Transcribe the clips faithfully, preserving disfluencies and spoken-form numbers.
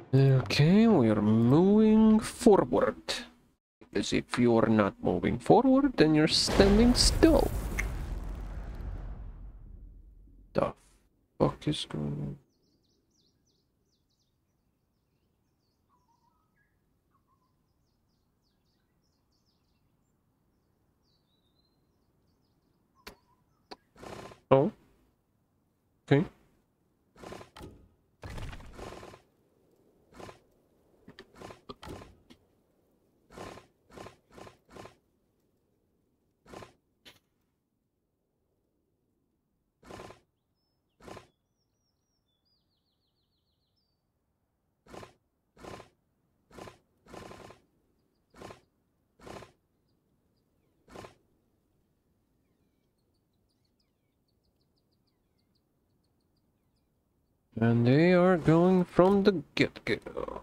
Okay, we are moving forward. Because if you're not moving forward, then you're standing still. The fuck is going on? Oh, okay. And they are going from the get-go.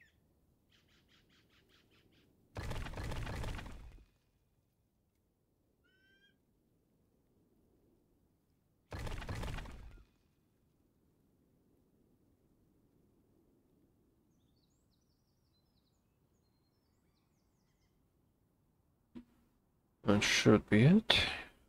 That should be it.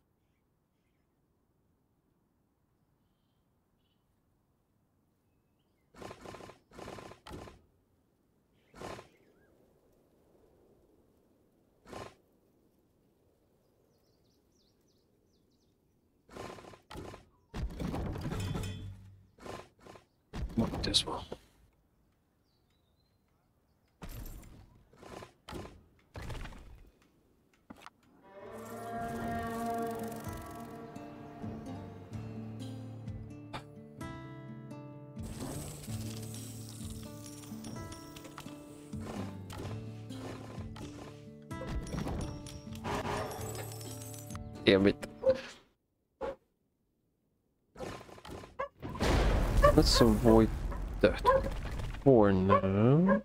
Not this one. Damn it. Let's avoid that for now.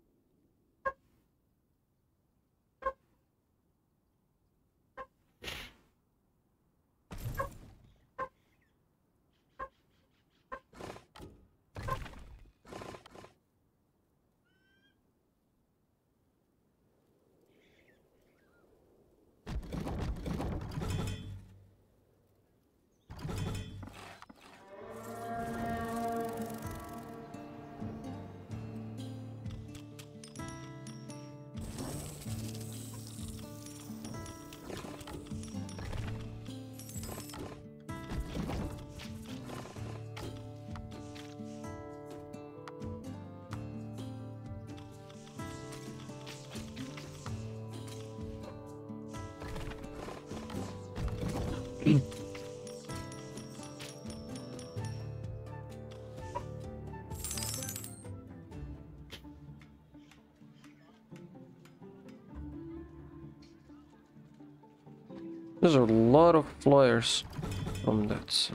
There's a lot of flyers from that side.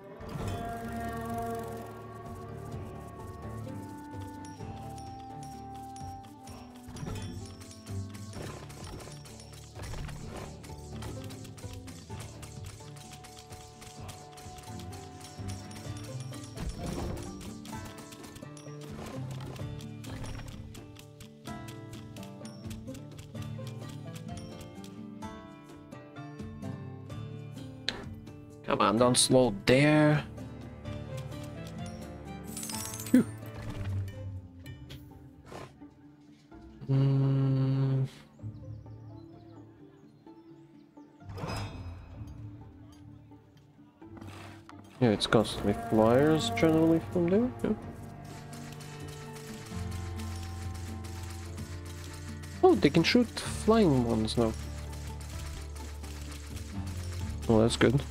Come on, don't slow there. Phew. Mm. Yeah, it's constantly flyers generally from there. Yeah. Oh, they can shoot flying ones now. Oh, that's good.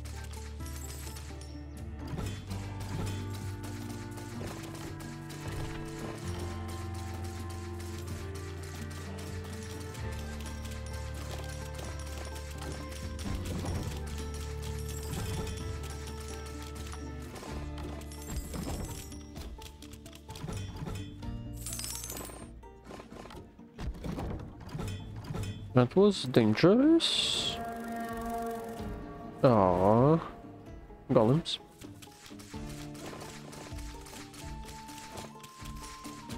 That was dangerous. Ah, golems.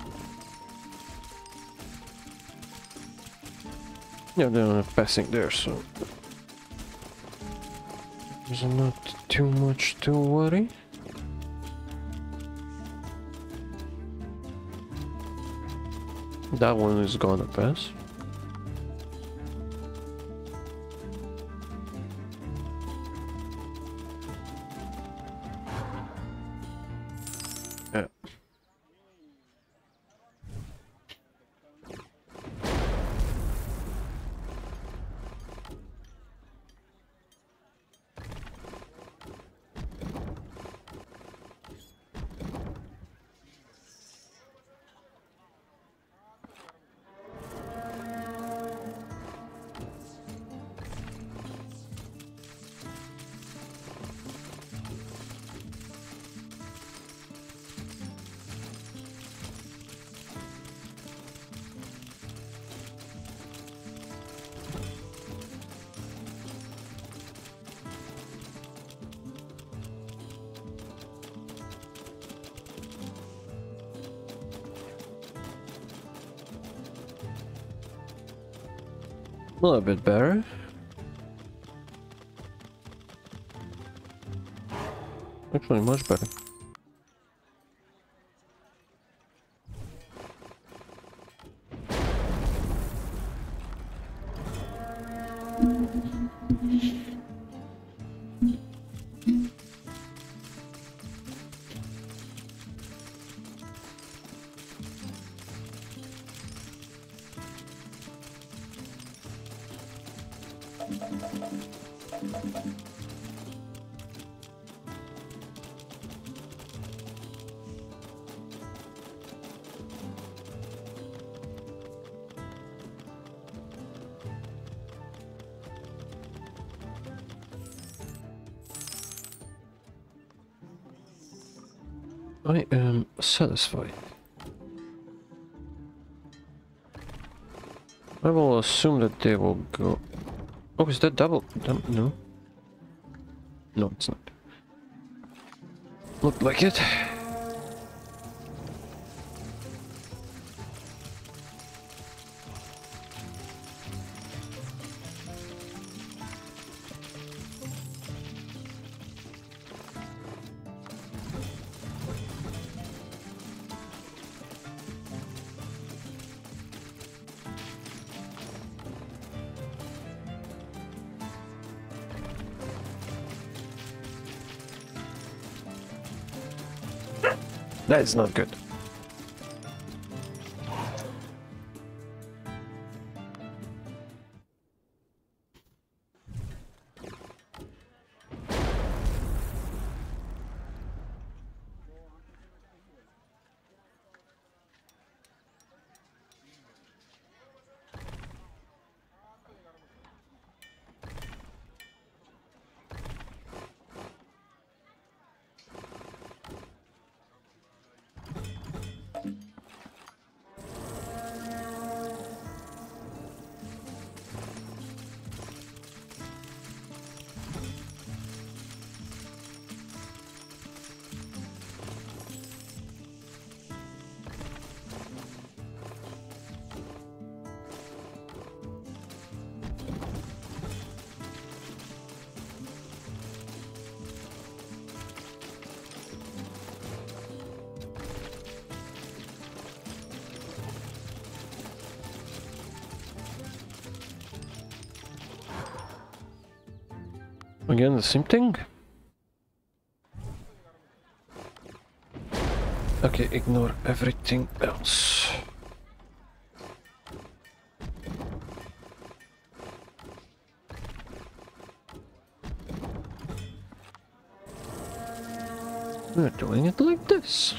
Yeah, they're not passing there, so there's not too much to worry. That one is gonna pass. Yeah. A little bit better. Actually, much better. I am satisfied. I will assume that they will go... Oh, is that double? No. No, it's not. Looked like it. That is not good. Again, the same thing? Okay, ignore everything else. We're doing it like this.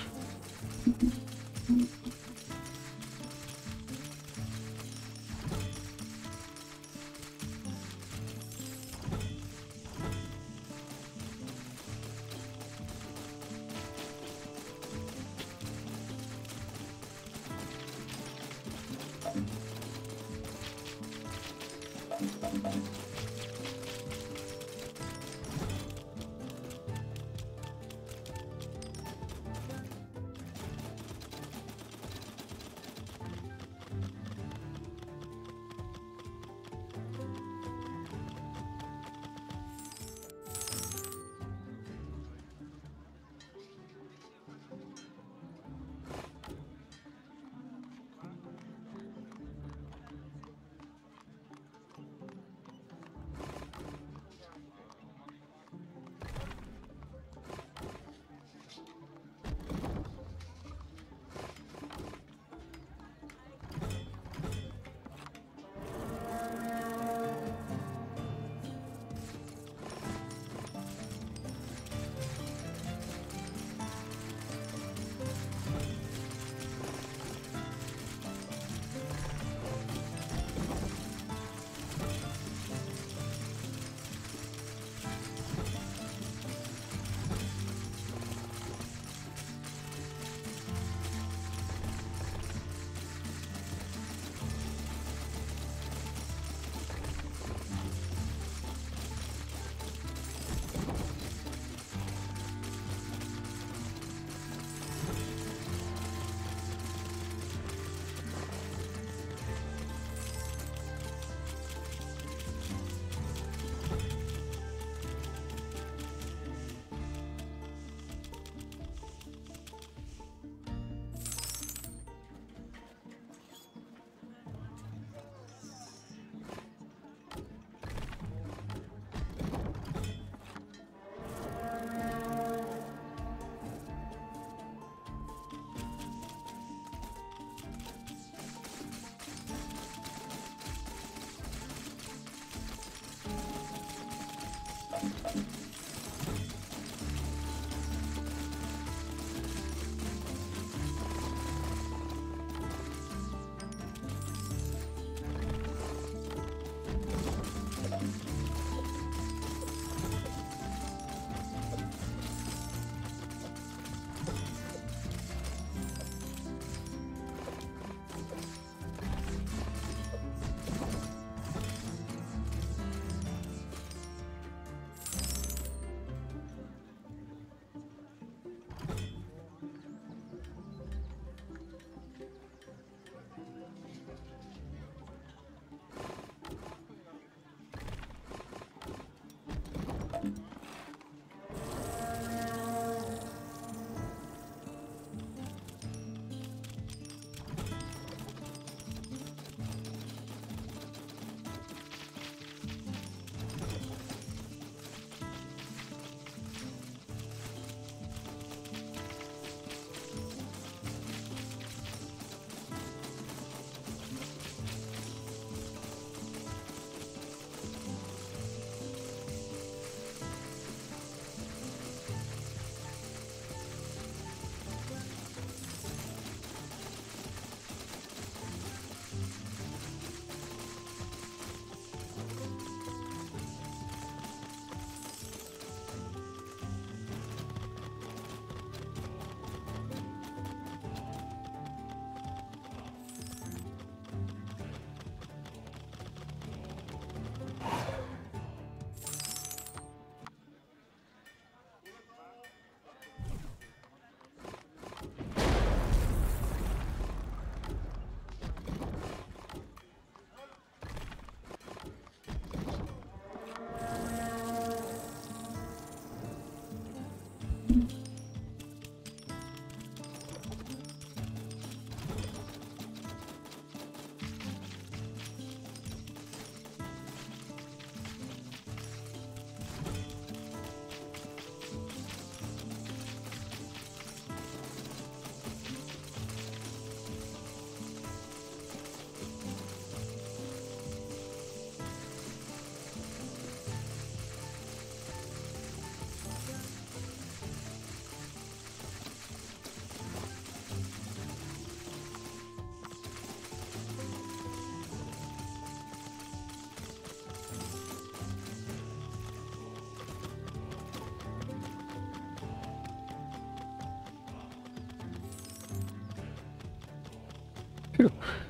Phew.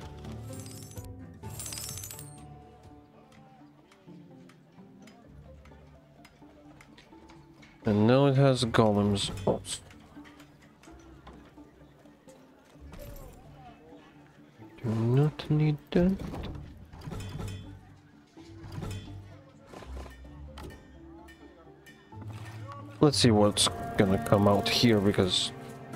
And now it has golems also. Do not need that. Let's see what's gonna come out here, because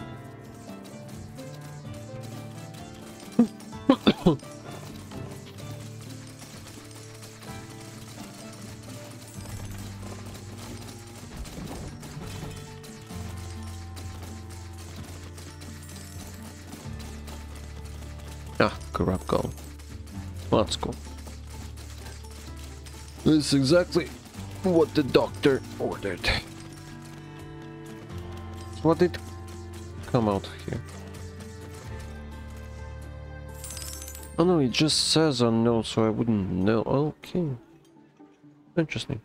ah, corrupt golem. Well, that's cool. This is exactly what the doctor ordered. What did come out here? Oh no, it just says unknown, so I wouldn't know. Okay. Interesting.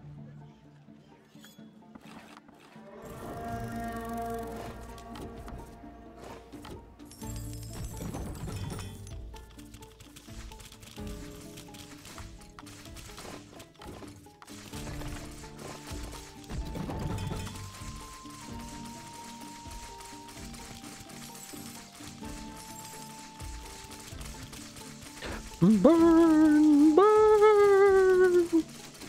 Burn, burn.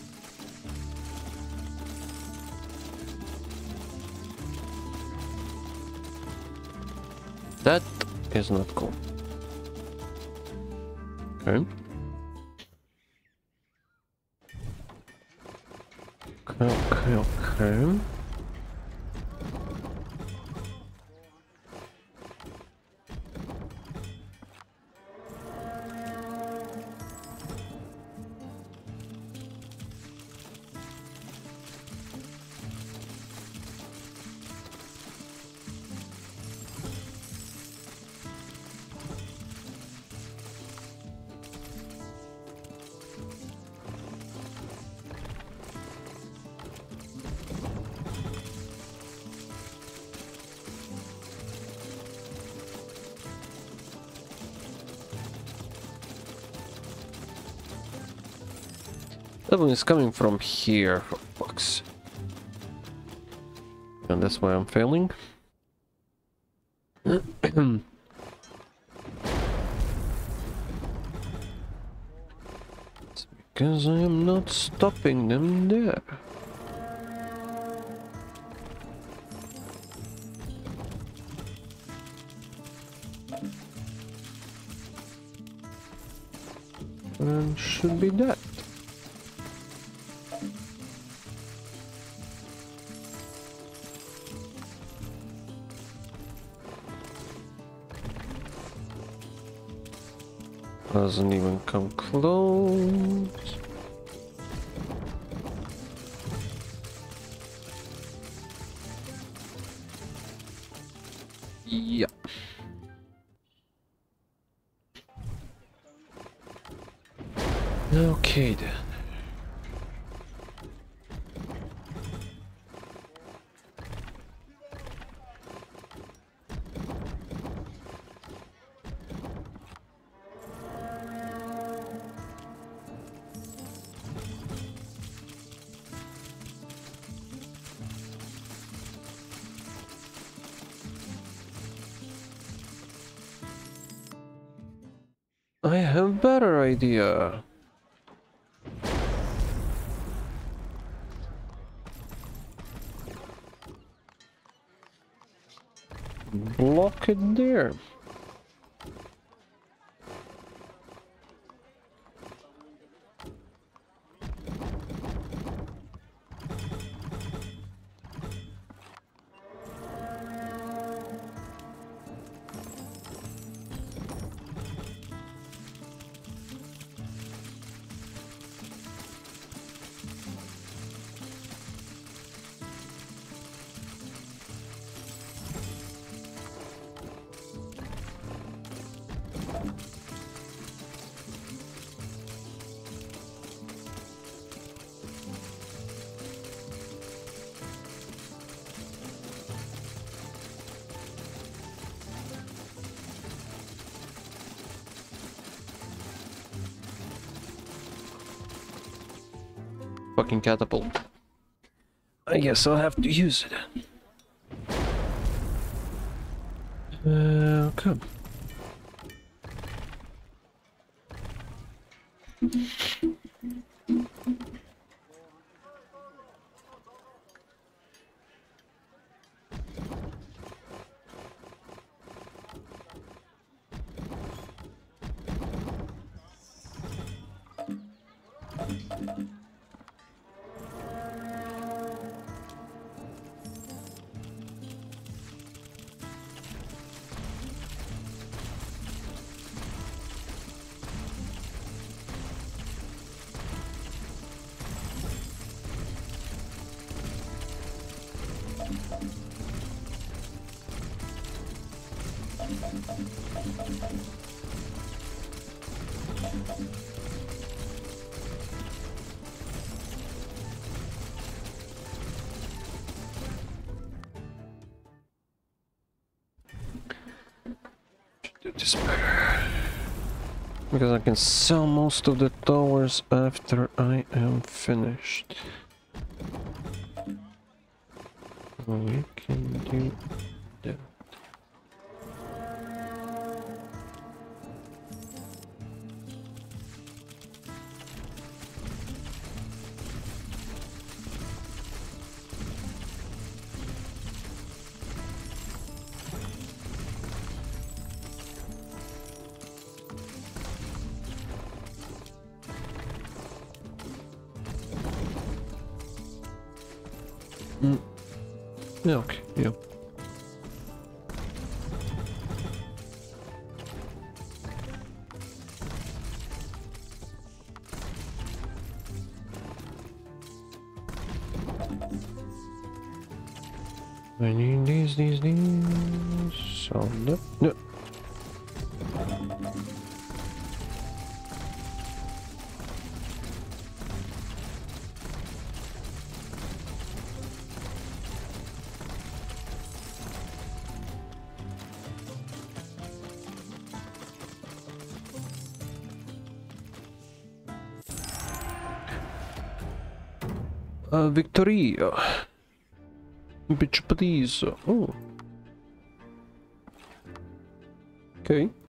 That is not cool. Okay. Okay, okay, okay. That one is coming from here, for fuck's. And that's why I'm failing. It's because I am not stopping them there. And should be that. Doesn't even come close. Yeah. Okay then. I have a better idea. Block it there. fucking catapult. I guess I'll have to use it. Uh, okay. Do this better. Because I can sell most of the towers after I am finished. We can do that. Mm. Yeah, okay, yeah. I need these, these, these. So, no, no. Uh, Victoria. Bitch, please. Oh. Okay.